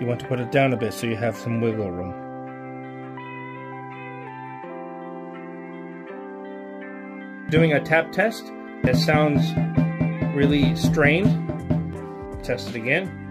You want to put it down a bit so you have some wiggle room. Doing a tap test. It sounds really strained. Test it again.